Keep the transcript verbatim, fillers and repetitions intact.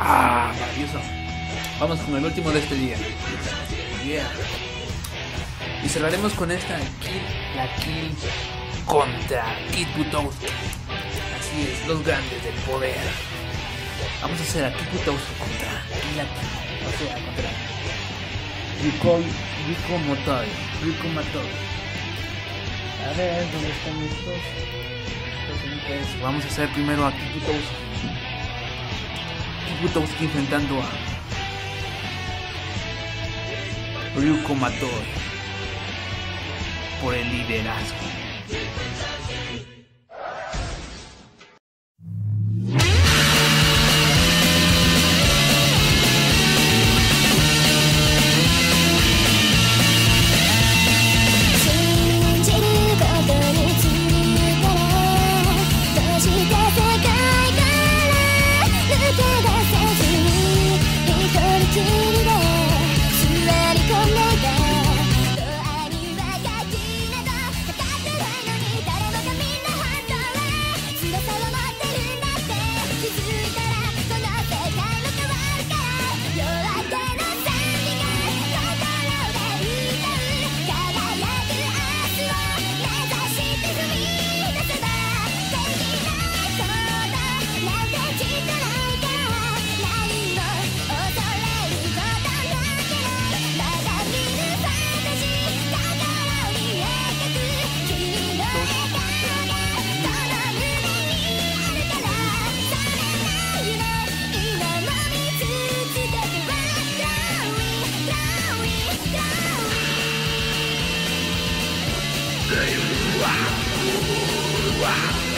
Ah, maravilloso. Vamos con el último de este día. Yeah. Y cerraremos con esta kill, la kill contra Kid Butowski. Así es, los grandes del poder. Vamos a hacer a Kid Butowski contra la kill, o sea, contra Ryuko, Ryuko Matoi, Ryuko Matoi. A ver, ¿dónde están estos? Pues vamos a hacer primero a Kid Butowski. Kid Butowski enfrentando a Ryuko Matoi por el liderazgo. Wow.